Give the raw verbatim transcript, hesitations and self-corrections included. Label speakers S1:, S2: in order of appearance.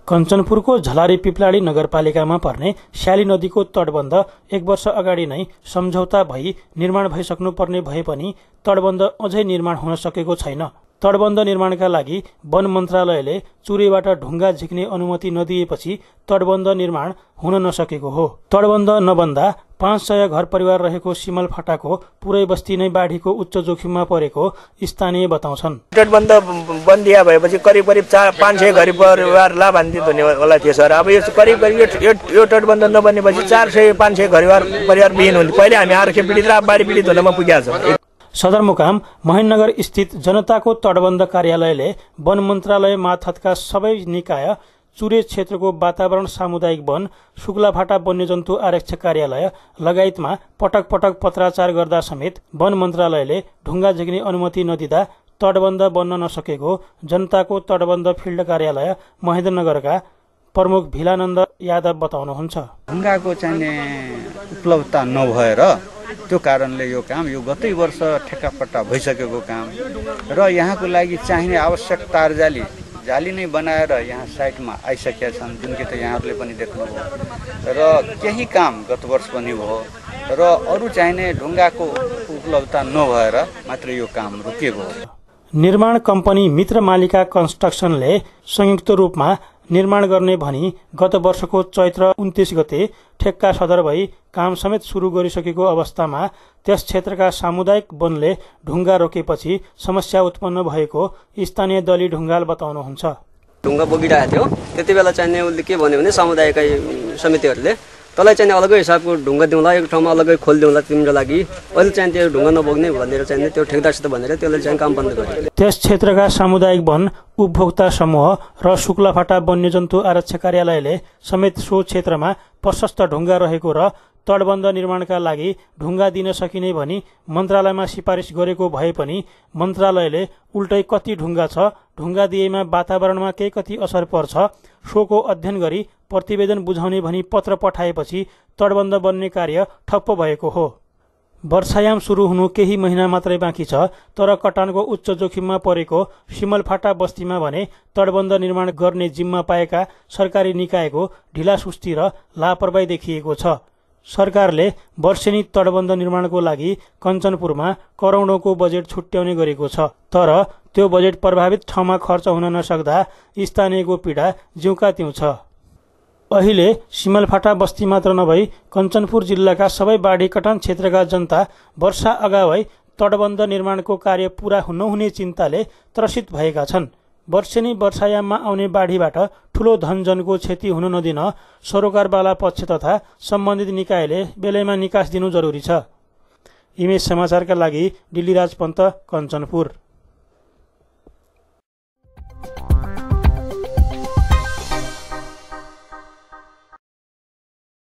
S1: कञ्चनपुरको झलारी पिप्लाडी नगरपालिकामा पर्ने श्याली नदीको तटबन्ध एक वर्ष अगाडि नै सम्झौता भई निर्माण भइसक्नुपर्ने भए पनि तटबन्ध अझै निर्माण हुन सकेको छैन। तटबन्ध निर्माणका लागि वन मन्त्रालयले चुरेबाट ढुङ्गा झिक्ने अनुमति नदिएपछि तटबन्ध निर्माण हुन नसकेको हो। तटबन्ध नबन्दा पाँच सय घर परिवार रहेको सिमलफाटाको पुरै बस्ती नै बाढीको उच्च जोखिममा परेको स्थानीय बताउँछन्।
S2: तटबन्ध बन्दिया भएपछि करिब करिब पाँच सय घर परिवार लाभान्वित हुनेवाला थियो सर। अब यो करिब करिब यो तटबन्ध नबनेपछि चार सय पाँच सय परिवार परिवार विहीन हुन्थ्यो। पहिले हामी आरक्षी पीडित र बाढी पीडित हुनमा पुगेका छौँ।
S1: सदरमुकाम महेन्द्रनगर स्थित जनताको तटबन्ध कार्यालयले वन मन्त्रालय मार्फतका सबै निकाय, चुरे क्षेत्रको वातावरण सामुदायिक वन, शुक्लाफाटा वन्यजन्तु आरक्षक कार्यालय लगायतमा पटक पटक पत्राचार गर्दा समेत वन मन्त्रालयले ढुङ्गा झिक्ने अनुमति नदिँदा तटबन्ध बन्न नसकेको जनताको तटबन्ध फिल्ड कार्यालय महेन्द्रनगरका प्रमुख भिलानन्द यादव बताउनुहुन्छ।
S3: ढुङ्गाको चाहिने उपलब्धता नभएर त्यो कारणले यो काम यो गतै वर्ष ठेक्कापट्टा भइसकेको काम र यहाँको लागि चाहिने आवश्यक तार जाली जाली नै बनाएर यहाँ साइटमा आइसकेका छन्, जुन कि त यहाँहरूले पनि देख्नुभयो र केही काम गत वर्ष पनि भयो र अरू चाहिने ढुङ्गाको उपलब्धता नभएर मात्र यो काम रोकिएको हो।
S1: निर्माण कम्पनी मित्र मालिका कन्स्ट्रक्सनले संयुक्त रूपमा निर्माण गर्ने भनी गत वर्षको चैत्र उन्तीस गते ठेक्का सदर भई काम समेत सुरु गरिसकेको अवस्थामा त्यस क्षेत्रका सामुदायिक वनले ढुङ्गा रोकेपछि समस्या उत्पन्न भएको स्थानीय दली ढुङ्गाल बताउनुहुन्छ।
S4: ढुङ्गा बोकिरहेको थियो, त्यति बेला चाहिने उसले के भन्यो भने समुदायका समितिहरूले तँलाई चाहिँ अलग्गै हिसाबको ढुङ्गा दिउँला, एक ठाउँमा अलग्गै खोल दिउँला तिम्रो लागि, अहिले चाहिँ त्यो ढुङ्गा नबोक्ने भनेर चाहिँ त्यो ठेकदारसित भनेर त्यसले चाहिँ काम बन्द गर्यो।
S1: त्यस क्षेत्रका सामुदायिक वन उपभोक्ता समूह र शुक्लाफाटा वन्यजन्तु आरक्षक कार्यालयले समेत सो क्षेत्रमा प्रशस्त ढुङ्गा रहेको र तटबन्ध निर्माणका लागि ढुङ्गा दिन सकिने भनी मन्त्रालयमा सिफारिस गरेको भए पनि मन्त्रालयले उल्टै कति ढुङ्गा छ, ढुङ्गा दिएमा वातावरणमा के कति असर पर्छ सोको अध्ययन गरी प्रतिवेदन बुझाउने भनी पत्र पठाएपछि तटबन्ध बन्ने कार्य ठप्प भएको हो। वर्षायाम सुरु हुनु केही महिना मात्रै बाँकी छ, तर कटानको उच्च जोखिममा परेको सिमलफाटा बस्तीमा भने तटबन्ध निर्माण गर्ने जिम्मा पाएका सरकारी निकायको ढिलासुस्ती र लापरवाही देखिएको छ। सरकारले वर्षेनी तटबन्ध निर्माणको लागि कञ्चनपुरमा करोडौँको बजेट छुट्याउने गरेको छ, तर त्यो बजेट प्रभावित ठाउँमा खर्च हुन नसक्दा स्थानीयको पीडा जिउका त्यौं छ। अहिले सिमलफाटा बस्ती मात्र नभई कञ्चनपुर जिल्लाका सबै बाढी कटान क्षेत्रका जनता वर्षा अगावै तटबन्ध निर्माणको कार्य पूरा नहुने चिन्ताले त्रसित भएका छन्। वर्षेनी वर्षायाममा आउने बाढीबाट ठूलो धनजनको क्षति हुन नदिन सरोकारवाला पक्ष तथा सम्बन्धित निकायले बेलैमा निकास दिनु जरुरी छ। इमेज समाचारका लागि डिल्लीराज पन्त, कञ्चनपुर।